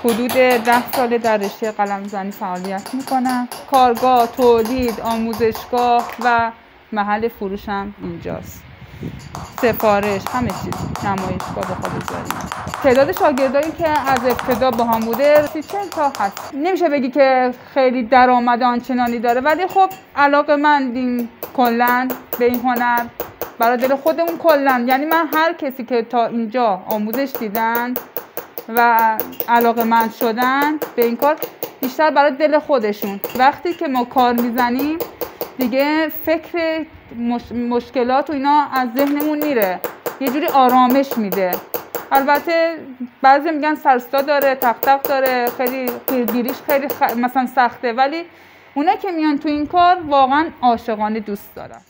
حدود 10 سال در رشته قلمزنی فعالیت میکنم. کارگاه، تولید، آموزشگاه و محل فروشم اینجاست. سفارش، همه چیز، نمایشگاه به خود داریم. تعداد شاگردایی که از ابتدا با هم بوده 30 تا هست. نمیشه بگی که خیلی درآمد آنچنانی داره، ولی خب علاقه‌مندیم کلاً به این هنر، برای دل خودمون کلاً. یعنی من هر کسی که تا اینجا آموزش دیدن و علاقه‌مند شدن به این کار، بیشتر برای دل خودشون. وقتی که ما کار میزنیم دیگه فکر مشکلات و اینا از ذهنمون میره، یه جوری آرامش میده. البته بعضی میگن سرستا داره، تق تق داره، خیلی پیگیریش خیلی مثلا سخته، ولی اونا که میان تو این کار واقعا عاشقانه دوست دارن.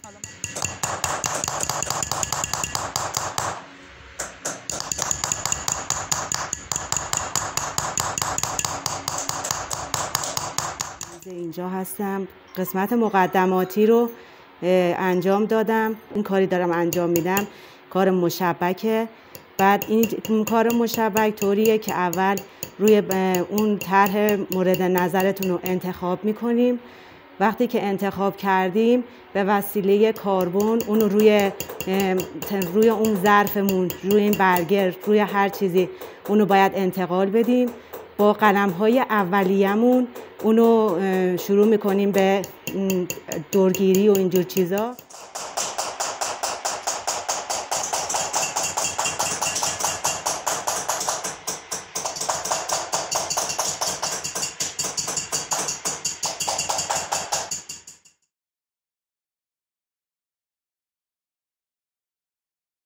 اینجا هستم، قسمت مقدماتی رو انجام دادم. این کاری دارم انجام میدم کار مشبکه. بعد این کار مشبک طوریه که اول روی اون طرح مورد نظرتون رو انتخاب میکنیم. وقتی که انتخاب کردیم به وسیله کاربن اون رو روی اون ظرفمون، روی این برگر، روی هر چیزی اون رو باید انتقال بدیم. با قلم‌های اولیه‌مون اونو شروع میکنیم به دورگیری و اینجور چیزا.